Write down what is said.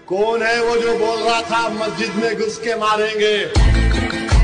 कौन है वो जो बोल रहा था मस्जिद में घुस के मारेंगे?